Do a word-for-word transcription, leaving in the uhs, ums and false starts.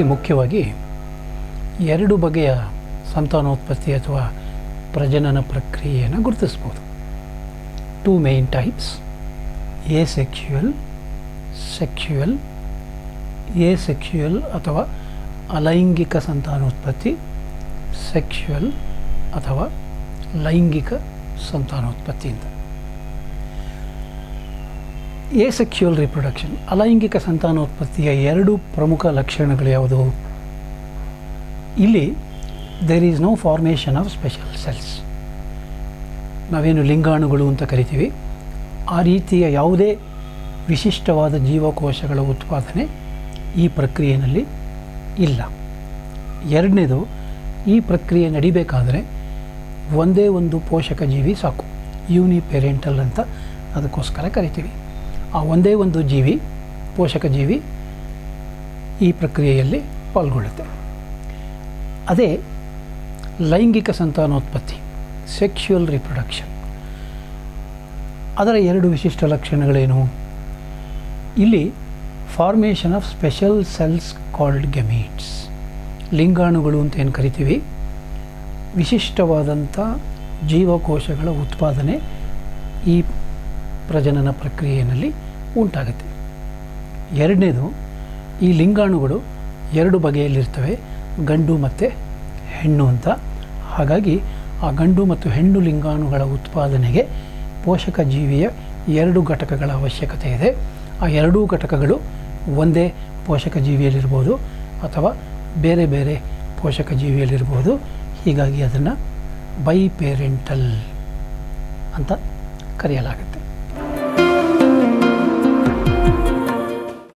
ಇದರಲ್ಲಿ ಮುಖ್ಯವಾಗಿ ಎರಡು ಬಗೆಯ ಸಂತಾನೋತ್ಪತ್ತಿ ಅಥವಾ ಪ್ರಜನನ ಪ್ರಕ್ರಿಯೆಯನ್ನು ಗುರುತಿಸ್ಬೋದು. Two main types: asexual, sexual. Asexual ಅಥವಾ ಅಲೈಂಗಿಕ ಸಂತಾನೋತ್ಪತ್ತಿ, ಸೆಕ್ಸುಯಲ್ ಅಥವಾ ಲೈಂಗಿಕ ಸಂತಾನೋತ್ಪತ್ತಿ ಅಂತ. ಎಸೆಕ್ಸುಯಲ್ ರಿಪ್ರೊಡಕ್ಷನ್, ಅಲೈಂಗಿಕ ಸಂತಾನೋತ್ಪತ್ತಿಯ ಎರಡು ಪ್ರಮುಖ ಲಕ್ಷಣಗಳು ಯಾವುದು? ಇಲ್ಲಿ there is no formation of special cells. ನಾವೇನು ಲಿಂಗಾಣುಗಳು ಅಂತ ಕರಿತೀವಿ, ಆ ರೀತಿಯ ಯಾವುದೇ ವಿಶಿಷ್ಟವಾದ ಜೀವಕೋಶಗಳ ಉತ್ಪಾದನೆ ಈ ಪ್ರಕ್ರಿಯೆಯಲ್ಲಿ ಇಲ್ಲ. ಎರಡನೇದು, ಈ ಪ್ರಕ್ರಿಯೆ ನಡಿಬೇಕಾದರೆ ಒಂದೇ ಒಂದು ಪೋಷಕ ಜೀವಿ ಸಾಕು, ಯೂನಿಪೆರೆಂಟಲ್ ಅಂತ ಅದಕ್ಕೋಸ್ಕರ ಕರಿತೀವಿ. ಆ ಒಂದೇ ಒಂದು ಜೀವಿ, ಪೋಷಕ ಜೀವಿ ಈ ಪ್ರಕ್ರಿಯೆಯಲ್ಲಿ ಪಾಲ್ಗೊಳ್ಳುತ್ತೆ. ಅದೇ ಲೈಂಗಿಕ ಸಂತಾನೋತ್ಪತ್ತಿ, ಸೆಕ್ಸುಯಲ್ ರಿಪ್ರೊಡಕ್ಷನ್, ಅದರ ಎರಡು ವಿಶಿಷ್ಟ ಲಕ್ಷಣಗಳೇನು? ಇಲ್ಲಿ formation of special cells called gametes, ಲಿಂಗಾಣುಗಳು ಅಂತ ಏನು ಕರಿತೀವಿ, ವಿಶಿಷ್ಟವಾದಂಥ ಜೀವಕೋಶಗಳ ಉತ್ಪಾದನೆ ಈ ಪ್ರಜನನ ಪ್ರಕ್ರಿಯೆಯಲ್ಲಿ ಉಂಟಾಗುತ್ತೆ. ಎರಡನೇದು, ಈ ಲಿಂಗಾಣುಗಳು ಎರಡು ಬಗೆಯಲ್ಲಿರ್ತವೆ, ಗಂಡು ಮತ್ತು ಹೆಣ್ಣು ಅಂತ. ಹಾಗಾಗಿ ಆ ಗಂಡು ಮತ್ತು ಹೆಣ್ಣು ಲಿಂಗಾಣುಗಳ ಉತ್ಪಾದನೆಗೆ ಪೋಷಕ ಜೀವಿಯ ಎರಡು ಘಟಕಗಳ ಅವಶ್ಯಕತೆ ಇದೆ. ಆ ಎರಡೂ ಘಟಕಗಳು ಒಂದೇ ಪೋಷಕ ಜೀವಿಯಲ್ಲಿರ್ಬೋದು ಅಥವಾ ಬೇರೆ ಬೇರೆ ಪೋಷಕ ಜೀವಿಯಲ್ಲಿರ್ಬೋದು. ಹೀಗಾಗಿ ಅದನ್ನು ಬೈಪೇರೆಂಟಲ್ ಅಂತ ಕರೆಯಲಾಗುತ್ತೆ.